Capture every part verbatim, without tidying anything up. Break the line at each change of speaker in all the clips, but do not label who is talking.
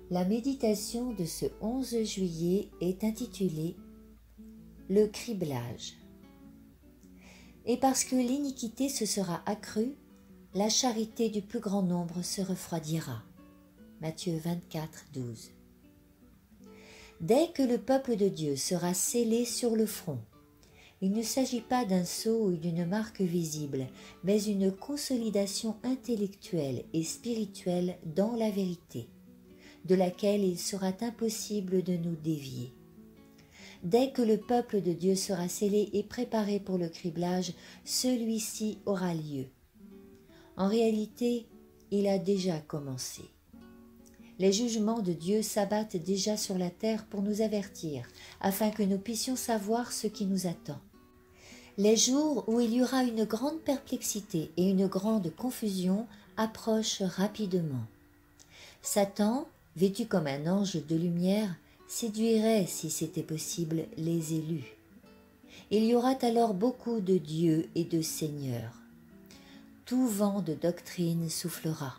La méditation de ce onze juillet est intitulée « Le criblage ». Et parce que l'iniquité se sera accrue, la charité du plus grand nombre se refroidira. Matthieu vingt-quatre, douze. Dès que le peuple de Dieu sera scellé sur le front, il ne s'agit pas d'un sceau ou d'une marque visible, mais une consolidation intellectuelle et spirituelle dans la vérité, de laquelle il sera impossible de nous dévier. Dès que le peuple de Dieu sera scellé et préparé pour le criblage, celui-ci aura lieu. En réalité, il a déjà commencé. Les jugements de Dieu s'abattent déjà sur la terre pour nous avertir, afin que nous puissions savoir ce qui nous attend. Les jours où il y aura une grande perplexité et une grande confusion approchent rapidement. Satan, vêtu comme un ange de lumière, séduirait, si c'était possible, les élus. Il y aura alors beaucoup de dieux et de seigneurs. Tout vent de doctrine soufflera.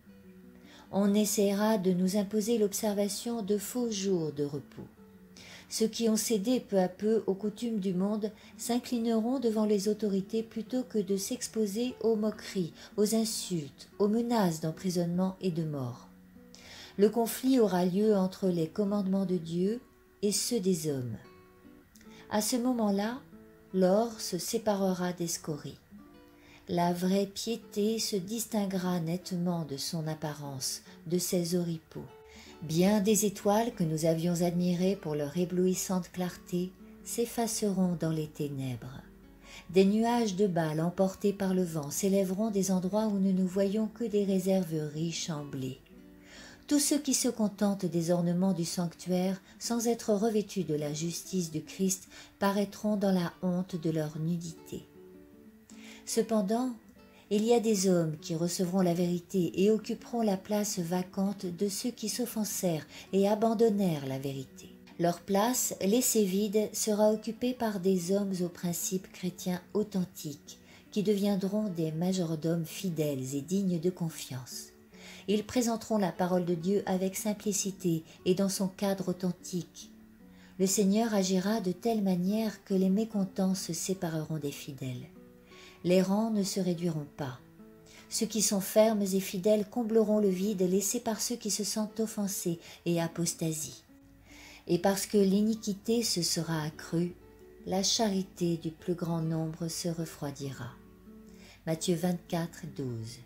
On essaiera de nous imposer l'observation de faux jours de repos. Ceux qui ont cédé peu à peu aux coutumes du monde s'inclineront devant les autorités plutôt que de s'exposer aux moqueries, aux insultes, aux menaces d'emprisonnement et de mort. Le conflit aura lieu entre les commandements de Dieu et ceux des hommes. À ce moment-là, l'or se séparera des scories. La vraie piété se distinguera nettement de son apparence, de ses oripeaux. Bien des étoiles que nous avions admirées pour leur éblouissante clarté s'effaceront dans les ténèbres. Des nuages de balles emportés par le vent s'élèveront des endroits où nous ne voyons que des réserves riches en blé. Tous ceux qui se contentent des ornements du sanctuaire sans être revêtus de la justice du Christ paraîtront dans la honte de leur nudité. Cependant, il y a des hommes qui recevront la vérité et occuperont la place vacante de ceux qui s'offensèrent et abandonnèrent la vérité. Leur place, laissée vide, sera occupée par des hommes aux principes chrétiens authentiques, qui deviendront des majordomes fidèles et dignes de confiance. Ils présenteront la parole de Dieu avec simplicité et dans son cadre authentique. Le Seigneur agira de telle manière que les mécontents se sépareront des fidèles. Les rangs ne se réduiront pas. Ceux qui sont fermes et fidèles combleront le vide laissé par ceux qui se sentent offensés et apostasient. Et parce que l'iniquité se sera accrue, la charité du plus grand nombre se refroidira. Matthieu vingt-quatre, douze.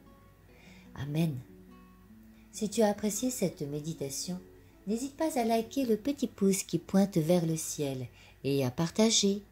Amen. Si tu as apprécié cette méditation, n'hésite pas à liker le petit pouce qui pointe vers le ciel et à partager.